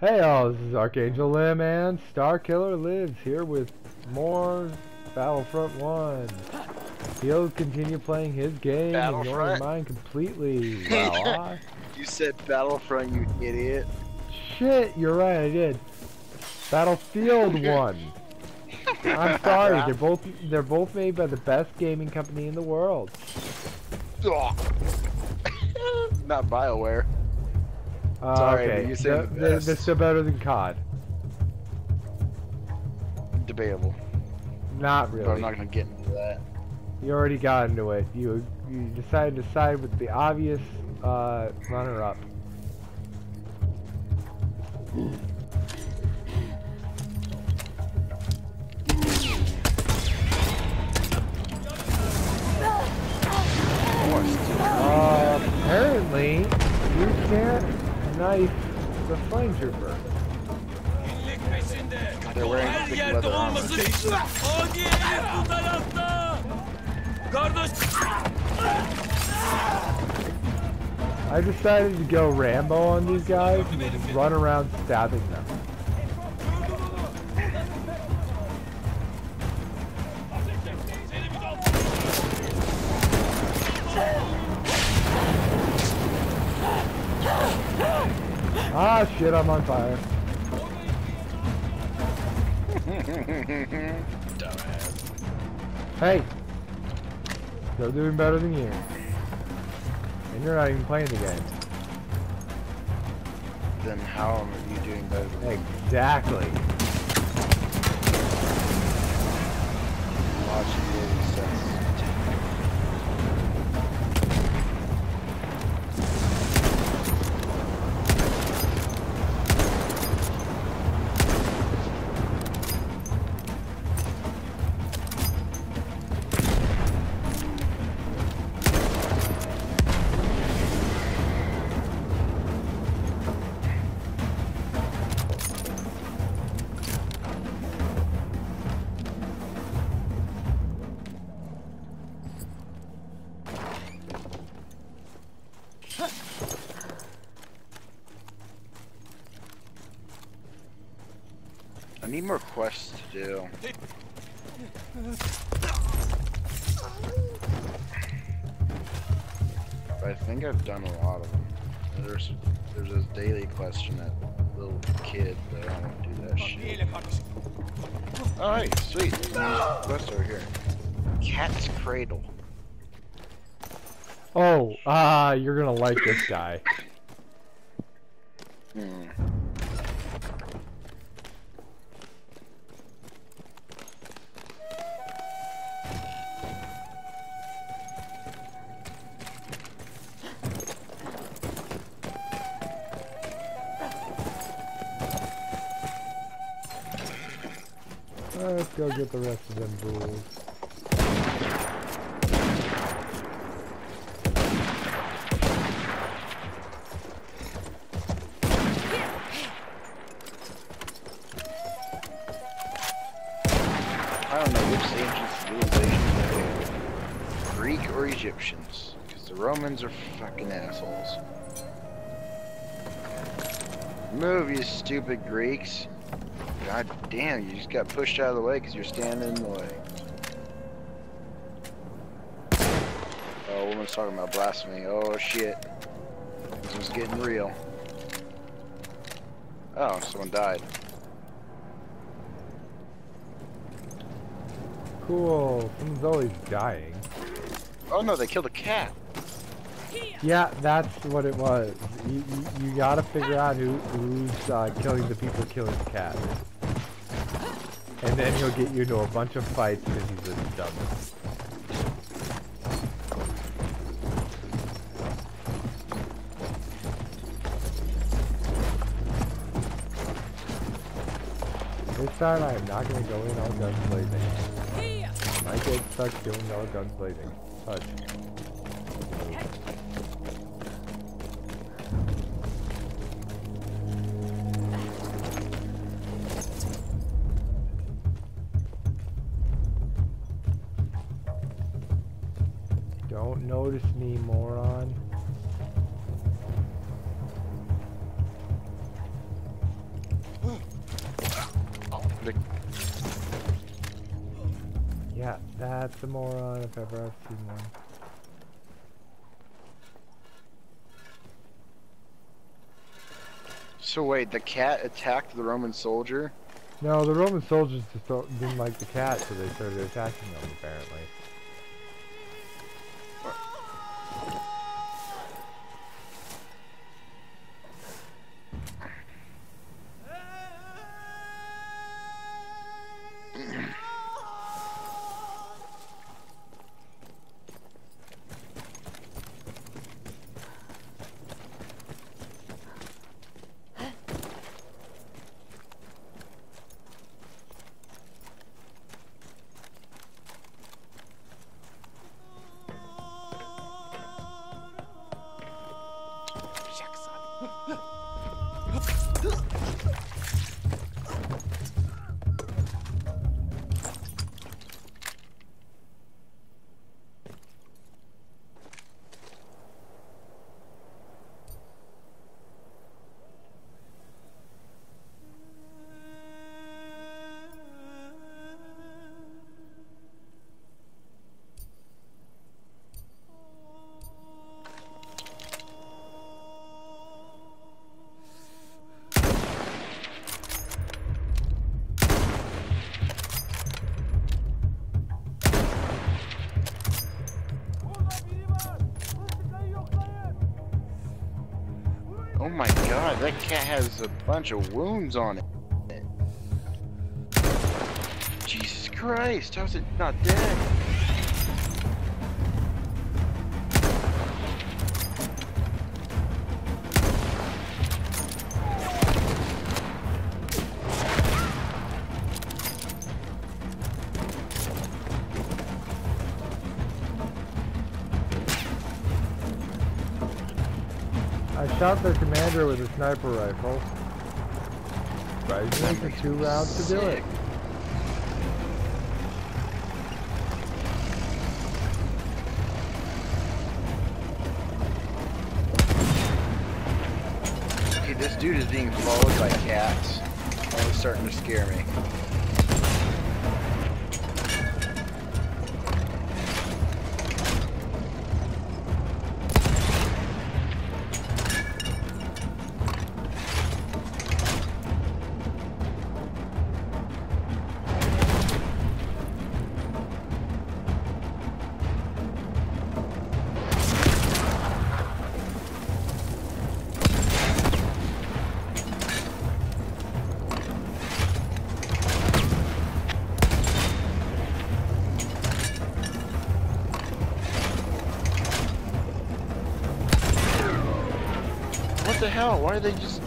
Hey all, this is Archangel Lim and Starkiller Lives here with more Battlefront 1. He'll continue playing his game, ignoring mine completely. Wow. You said Battlefront, you idiot. Shit, you're right, I did. Battlefield 1. I'm sorry, they're both made by the best gaming company in the world. Not BioWare. Sorry, okay. but you said They're still better than COD. Debatable. Not really. But I'm not gonna get into that. You already got into it. You decided to side with the obvious runner-up. Apparently, you can't knife the flame trooper. They're wearing thick leather armor. I decided to go Rambo on these guys and just run around stabbing them. Ah shit, I'm on fire. Dumbass. Hey! Still doing better than you. And you're not even playing the game. Then how are you doing better than me? Exactly. Logically sense. I need more quests to do. But I think I've done a lot of them. There's this daily question that little kid, but I don't want to do that shit. Alright, sweet. There's a quest over here. Cat's Cradle. Oh, you're gonna like this guy. Let's go get the rest of them ghouls. I don't know which ancient civilizations are they. Greek or Egyptians? Because the Romans are fucking assholes. Move, you stupid Greeks. God damn, you just got pushed out of the way because you're standing in the way. Oh, woman's talking about blasphemy. Oh shit. This one's getting real. Oh, someone died. Cool. Someone's always dying. Oh no, they killed a cat. Yeah, that's what it was. You gotta figure out who's killing the people killing the cat. And then he'll get you into a bunch of fights because he's a dumb. This time I am not going to go in on guns blazing. I get stuck doing no guns blazing. Touch. Don't notice me, moron. That's a moron if ever I've seen one. So wait, the cat attacked the Roman soldier? No, the Roman soldiers just didn't like the cat, so they started attacking them, apparently. Oh my god, that cat has a bunch of wounds on it. Jesus Christ, how's it not dead? I shot their commander with a sniper rifle. Surprisingly, for 2 rounds to do it. Okay, this dude is being followed by cats. And it's starting to scare me. What the hell? Why are they just...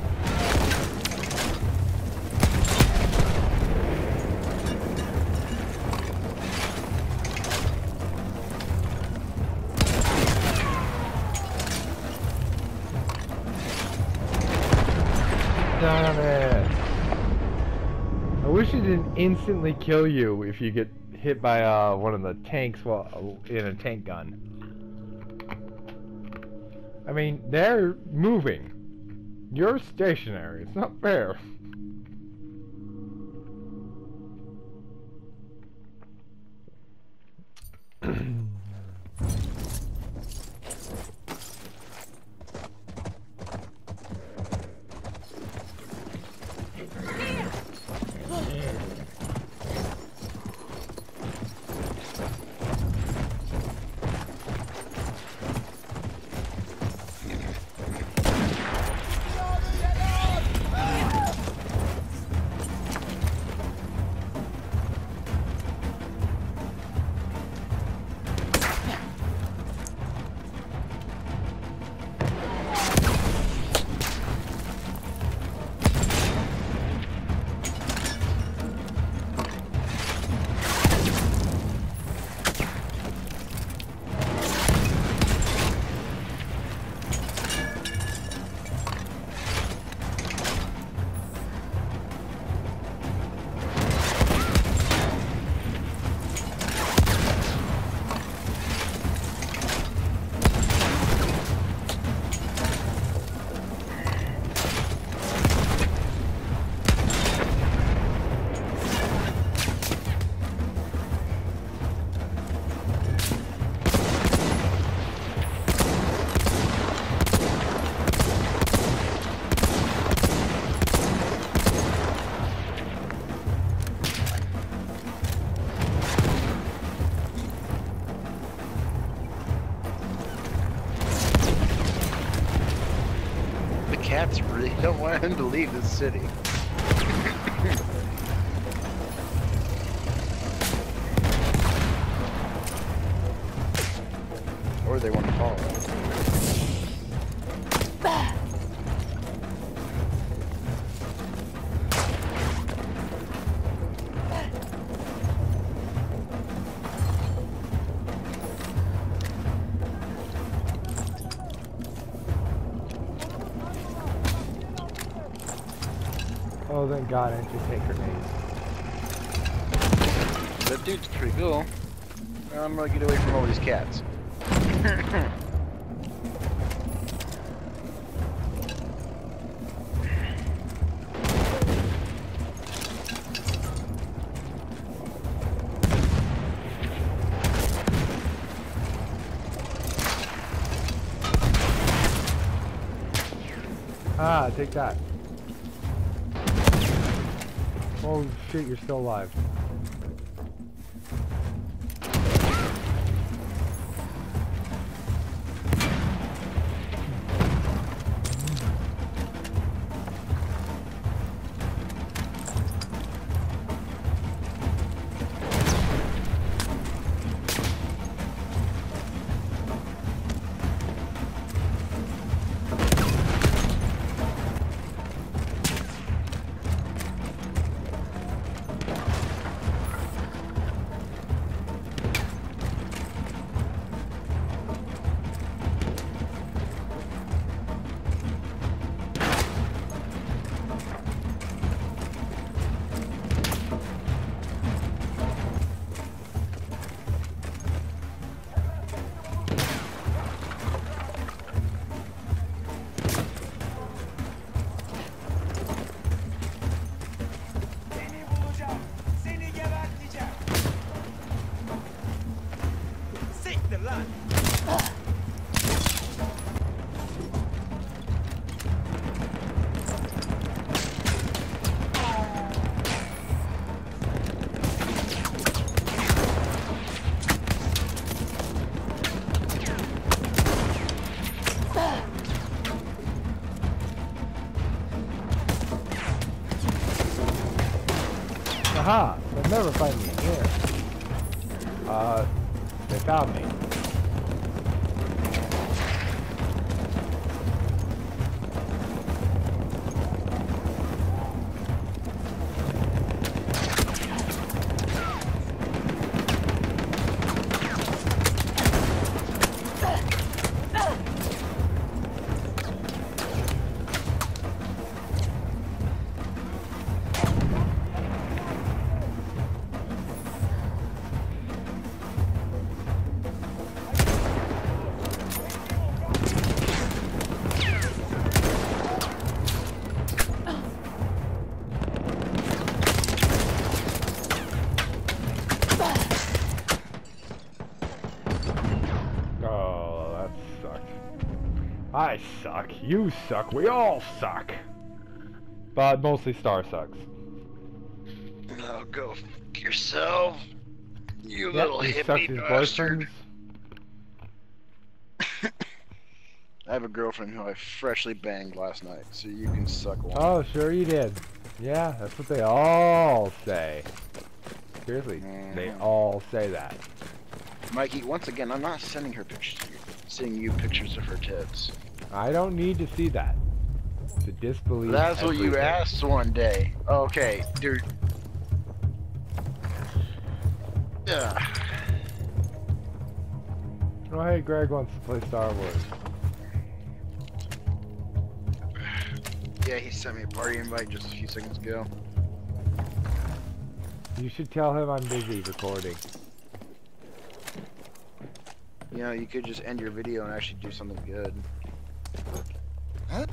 Damn it! I wish it didn't instantly kill you if you get hit by one of the tanks while in a tank gun. I mean, they're moving. You're stationary. It's not fair. don't want him to leave the city. Or they want to follow him. Oh, thank God, I didn't take grenades. That dude's pretty cool. I'm gonna get away from all these cats. Ah, take that. Oh shit, you're still alive. Aha! They'll never find me here. They found me. I suck, you suck, we all suck. But mostly Star sucks. Oh, go fuck yourself. You little he hippie sucks his bastard. boyfriends. I have a girlfriend who I freshly banged last night, so you can suck one. Oh, sure you did. Yeah, that's what they all say. Seriously, they all say that. Mikey, once again, I'm not sending her pictures to you. I'm sending you pictures of her tits. I don't need to see that. To disbelieve That's everything. what you asked one day. Okay, dude. Yeah. Oh, hey, Greg wants to play Star Wars. Yeah, he sent me a party invite just a few seconds ago. You should tell him I'm busy recording. You know, you could just end your video and actually do something good. Huh?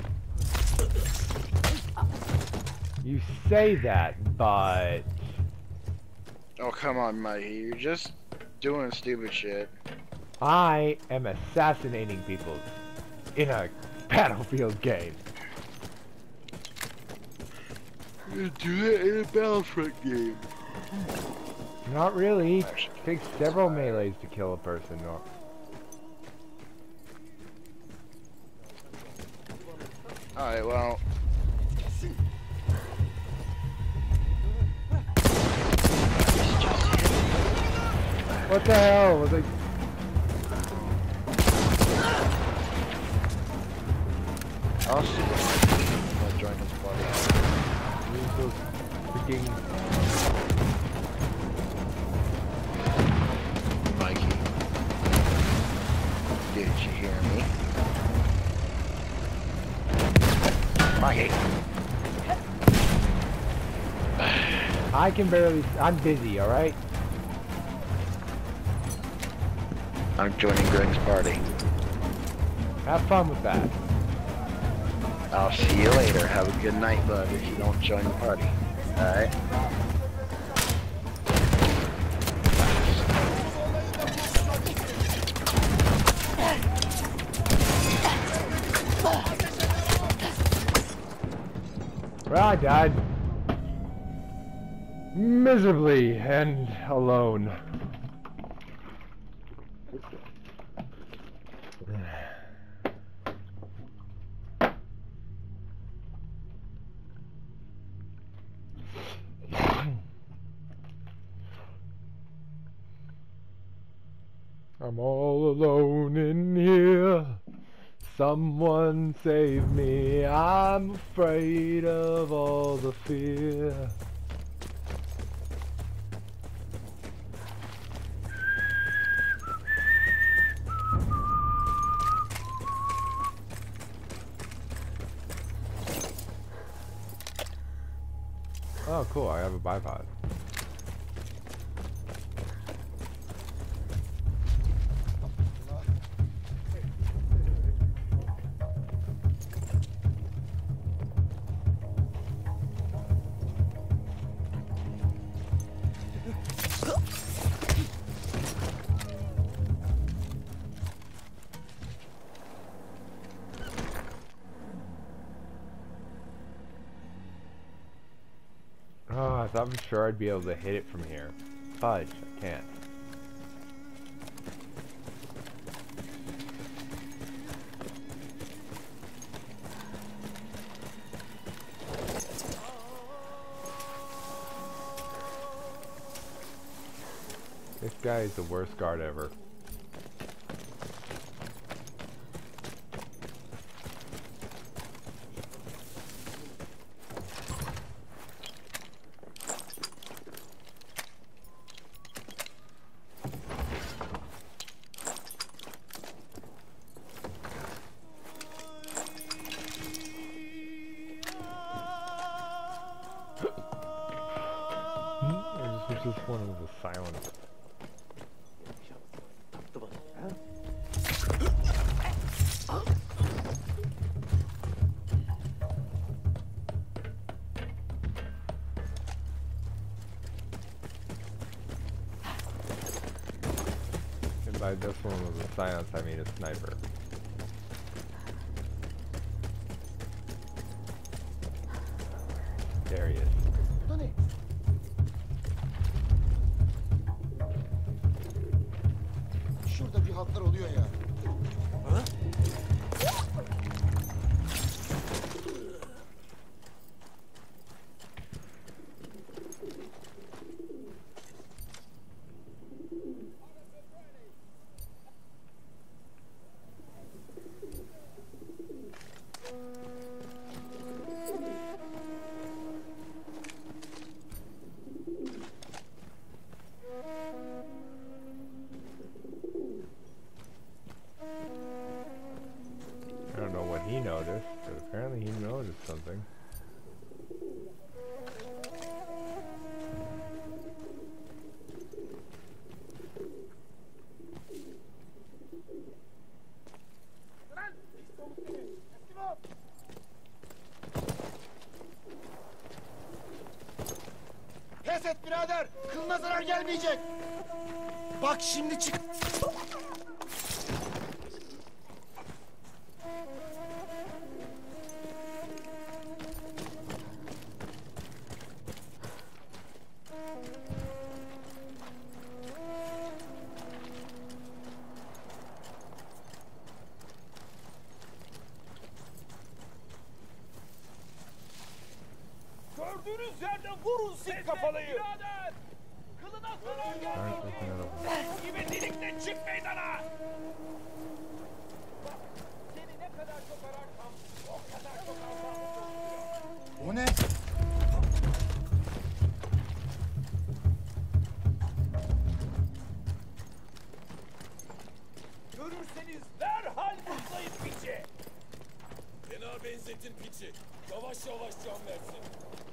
You say that, but... Oh, come on, Mikey. You're just doing stupid shit. I am assassinating people in a Battlefield game. You do that in a Battlefront game. Not really. It takes several melees to kill a person. Or... Alright, well, What the hell? Was I... I'll see if I'll join his party. Use those freaking... Mikey. Did you hear me? Mikey. I can barely... I'm busy, alright? I'm joining Greg's party. Have fun with that. I'll see you later. Have a good night, bud, if you don't join the party. Alright? Well, I died. Miserably and alone. I'm all alone in here. Someone save me. I'm afraid of all the fear. Oh, cool. I have a bipod. Oh, I thought for sure I'd be able to hit it from here. Fudge, I can't. This guy is the worst guard ever. This one was a silence. And by this one was a silence, I mean a sniper. There he is. Şurada bir hatlar oluyor ya. Ha? I don't know what he noticed, but apparently he noticed something. Pes et birader. Kılına zarar gelmeyecek. Bak şimdi çık. Gördüğünüz yerde vurun sik kafalıyı. Kılına zarar gelmeyin. Gibi delikten çık meydana. Seni ne kadar çok ararsam o kadar çok azalmış. O ne? Görürseniz derhal mutlayın piçi. Fena benzetin piçi. Yavaş yavaş can versin.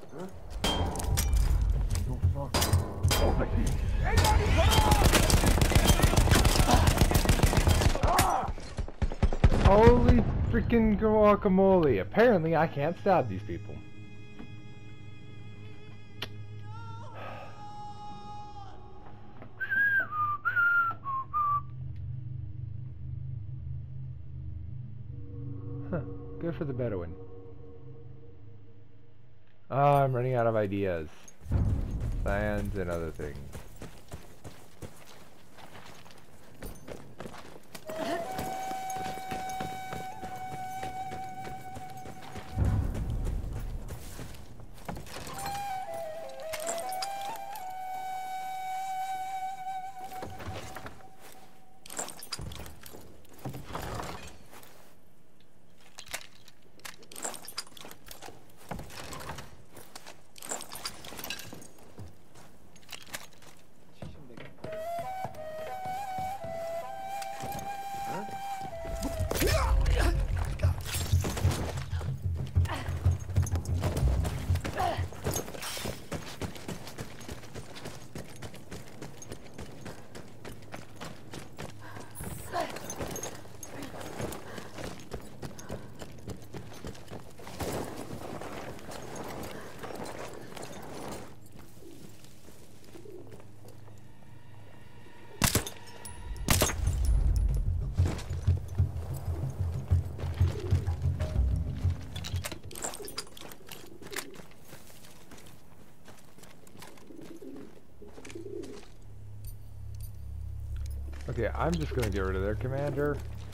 Holy freaking guacamole! Apparently I can't stab these people. Huh. Good for the Bedouin. Oh, I'm running out of ideas. Science and other things. Okay, I'm just gonna get rid of their commander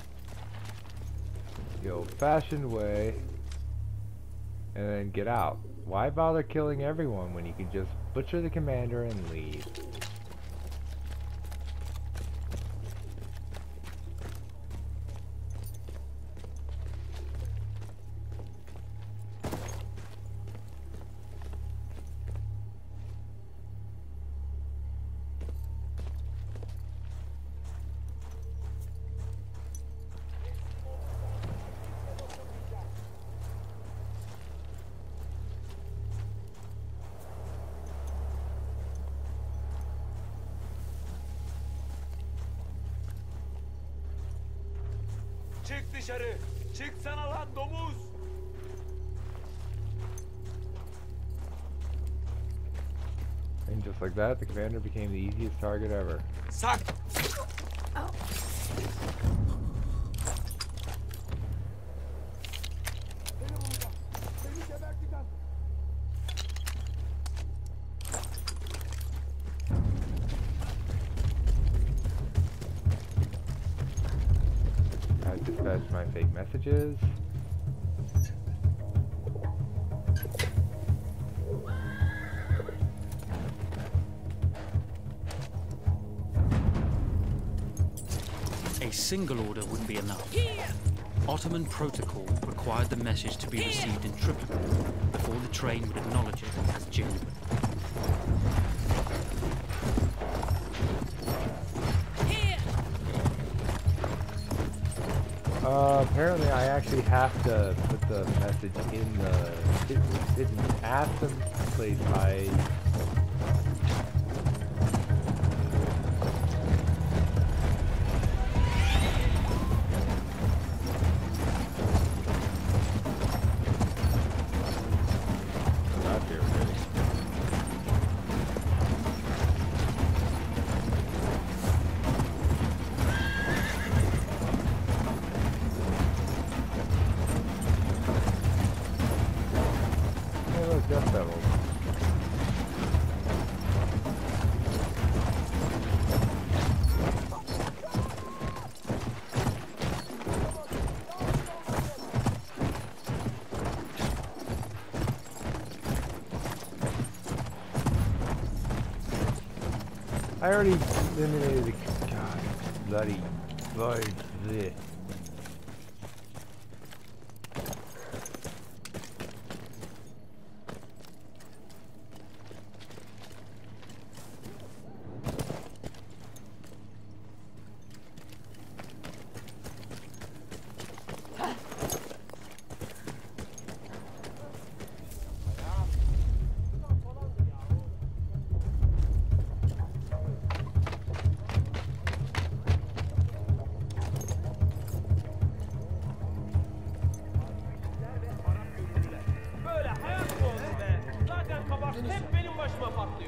the old-fashioned way and then get out. Why bother killing everyone when you can just butcher the commander and leave? Çık dışarı. Çıksana lan domuz. And just like that, the commander became the easiest target ever. Sak. I dispatched my fake messages. A single order wouldn't be enough. Ottoman protocol required the message to be received in triplicate before the train would acknowledge it as genuine. Apparently I actually have to put the message in the... It didn't ask them to place my... Not here, really. Hey, look, Death Devils. I already eliminated the god bloody void this. Böyle hayat mı olsun be? Zaten kabak hep benim başıma patlıyor.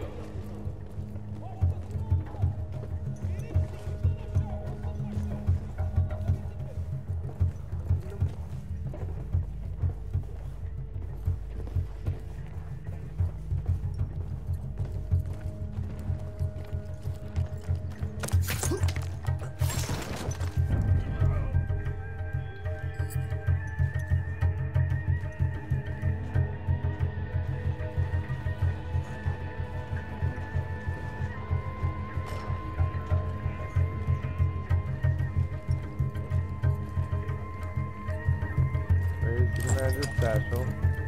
Where's the commander special?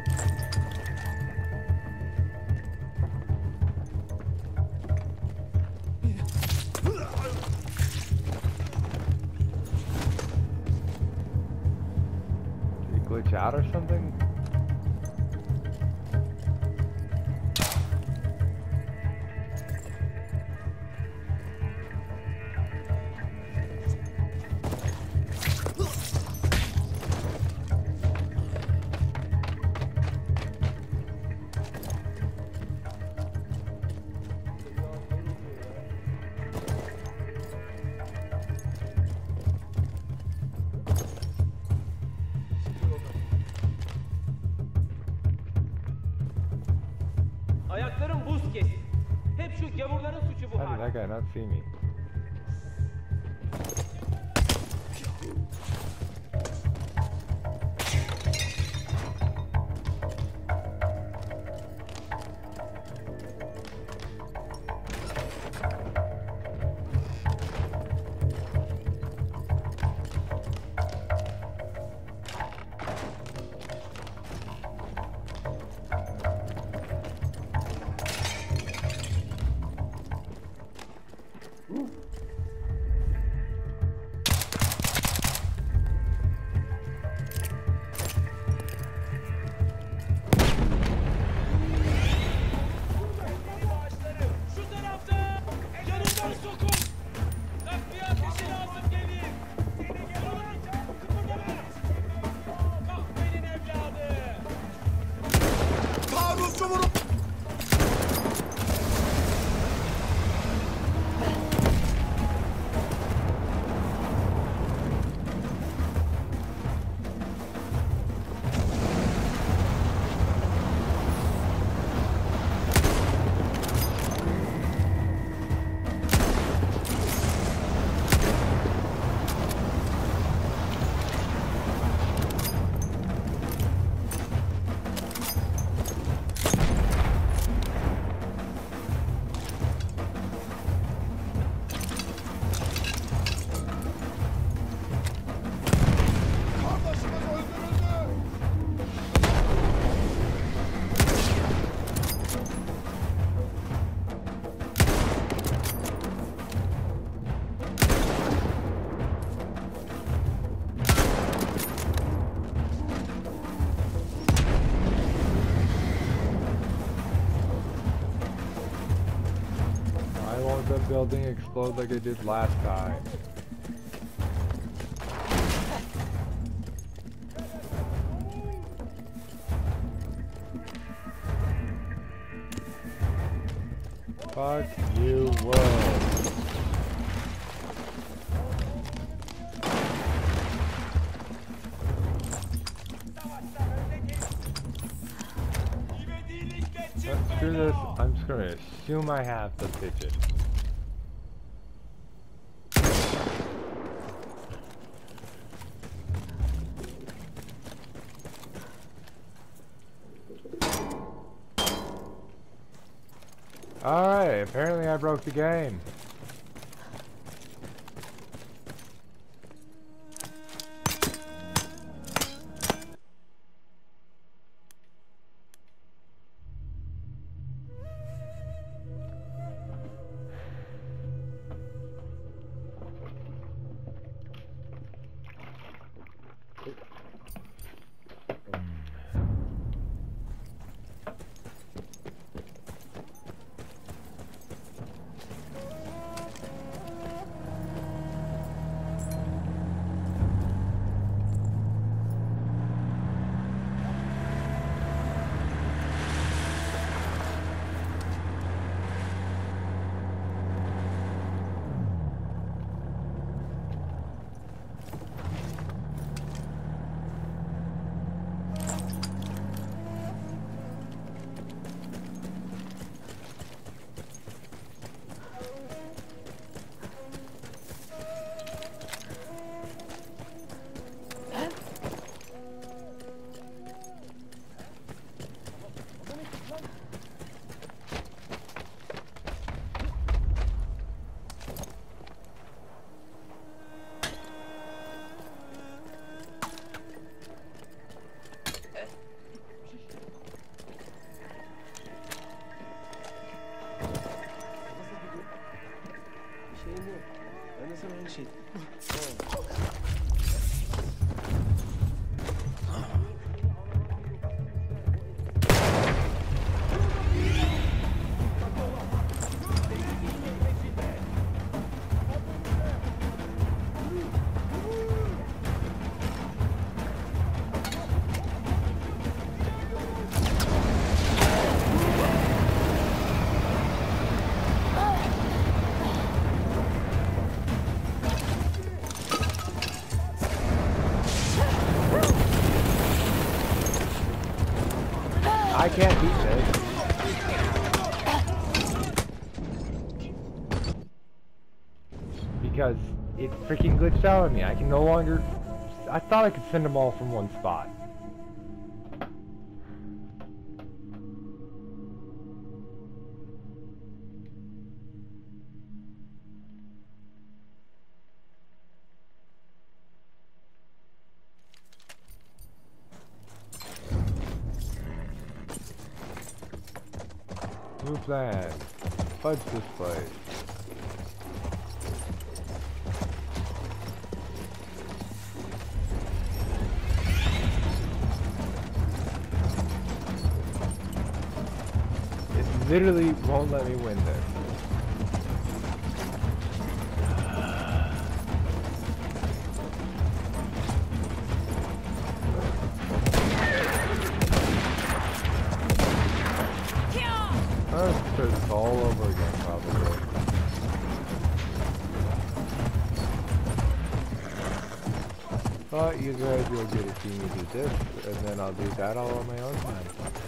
Did he glitch out or something? Ayaklarım buz kesin. Hep şu gavurların suçu bu How did hal. that guy not see me? Şu tarafta! Yanından sokun! Takviye ateşi lazım gelir! Ulan! Kıpırdama! Kahvenin evladı! Taarruzcu vurup kardeşimiz öldürüldü. I want the building explode like it did last time. Fuck you, world. Screw this, I'm just gonna assume I have the pigeon. Alright, apparently I broke the game. Because it freaking glitched out on me. I can no longer... I thought I could send them all from one spot. New plan. Fudge this place. It literally won't let me win this. I'll start this all over again, probably. But you guys will get to see me do this, and then I'll do that all on my own time.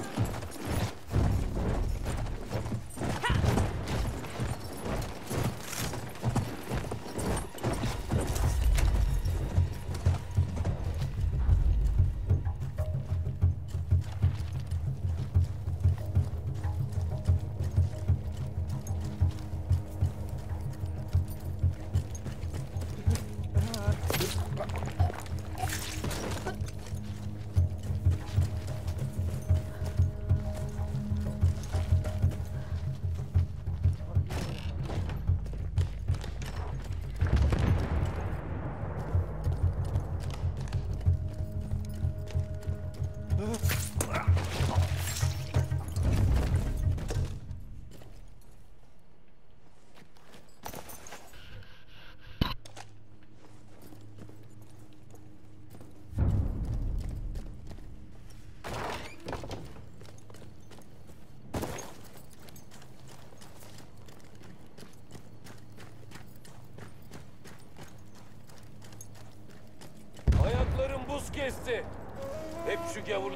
Ayaklarım buz kesti. Hep şu gavur...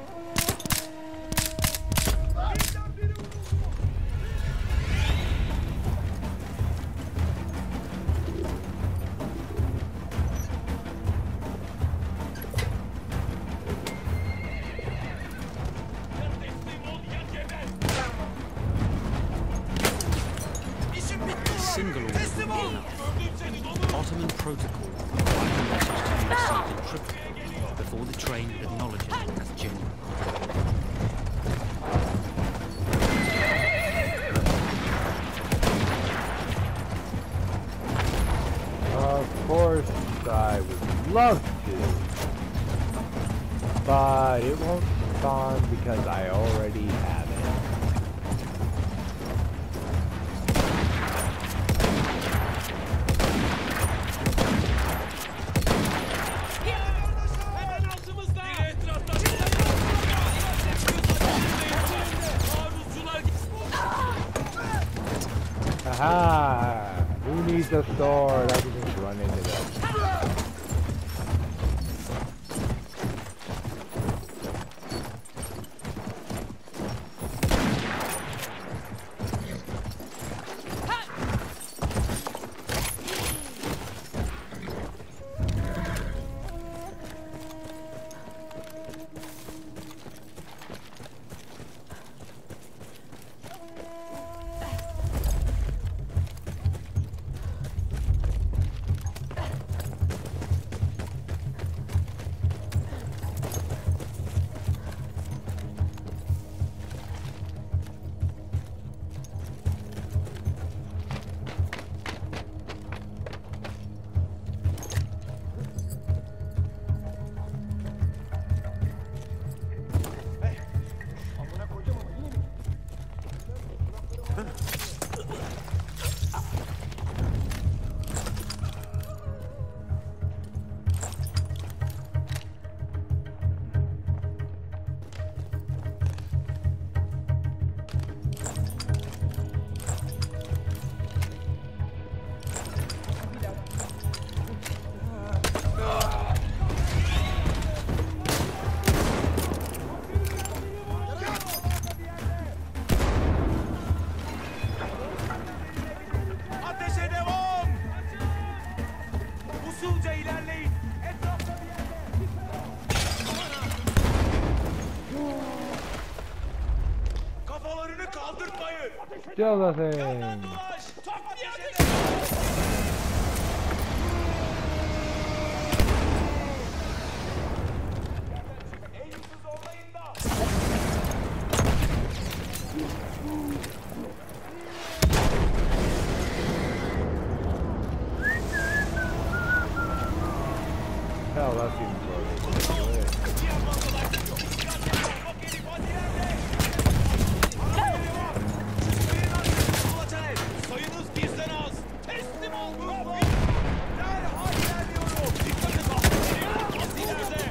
Single order would be enough. Ottoman protocol required the message to be received in Tripoli before the train would acknowledge it as genuine. Of course, I would love to, but it won't spawn because I already have it. Aha! Who needs a sword? I can just run into them. unutmayın. Kill the thing. Yandan dolaş. Takviye ateş. Eğimsiz olmayın da. Hell, that's even closer. Diğer bandalar geliyor. Bak herif hadi yerde. Sayınız bizden az. Teslim ol. Derhal ilerliyorum. Dikkat et ahmetlerim. Az ileride.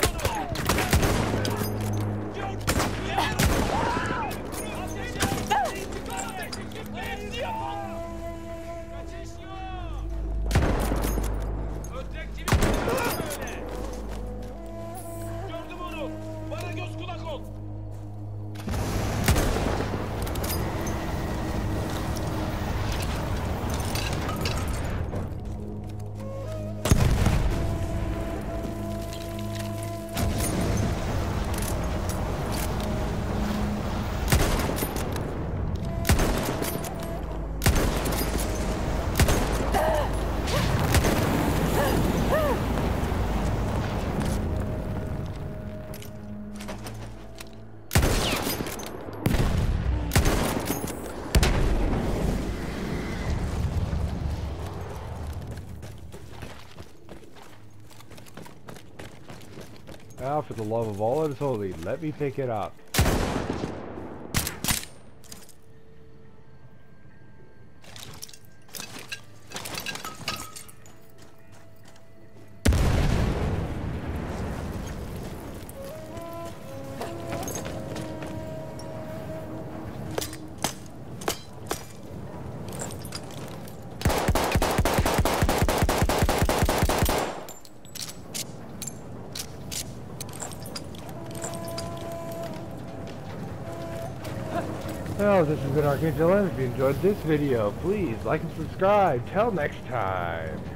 Kaçış yok. Ödrekçinin böyle. Gördüm onu. Bana göz kulak ol. Now, for the love of all that is holy, let me pick it up. Well, this has been Archangel M. If you enjoyed this video, please like and subscribe. Till next time.